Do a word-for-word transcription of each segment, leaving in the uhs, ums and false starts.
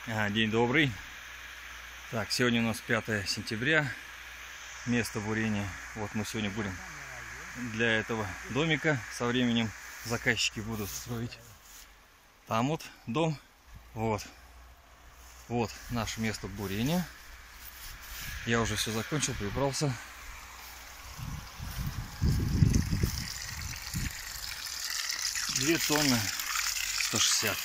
А, день добрый. Так, сегодня у нас пятое сентября. Место бурения. Вот мы сегодня будем для этого домика. Со временем заказчики будут строить. Там вот дом. Вот. Вот наше место бурения. Я уже все закончил, прибрался. Две тонны сто шестьдесят.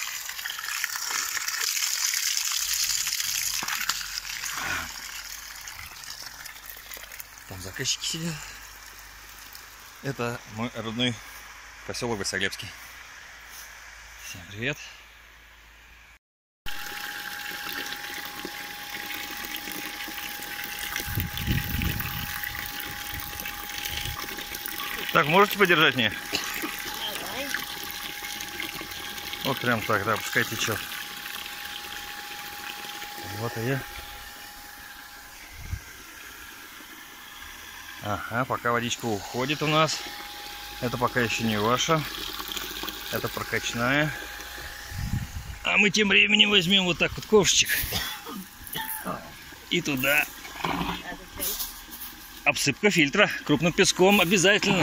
Там заказчики сидят. Это мой родной поселок Василевский. Всем привет. Так, можете подержать мне? Давай. Вот прям так, да, пускай течет. Вот и я. Ага, пока водичка уходит у нас. Это пока еще не ваша. Это прокачная. А мы тем временем возьмем вот так вот ковшичек. И туда. Обсыпка фильтра крупным песком обязательно.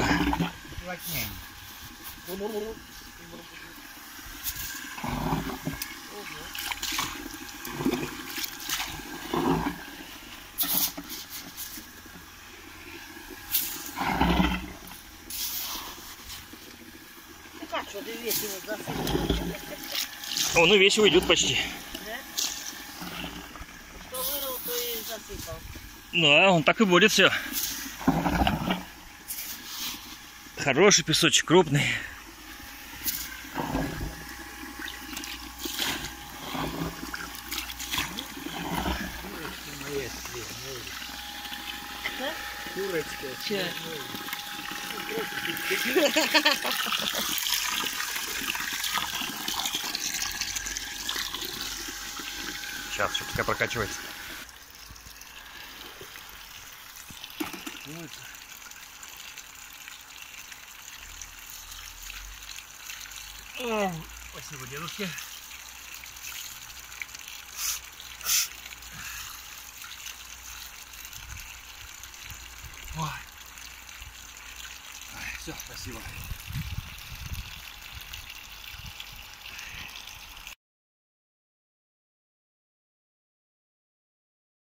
Что ты весь его засыпал? Он и весь уйдет почти. Да? Что вырыл, то и засыпал. Да, он так и будет все. Хороший песочек, крупный. Курочка. Че? Сейчас, что пока прокачивается. О, спасибо, дедушке. Ой. Ой, все, спасибо.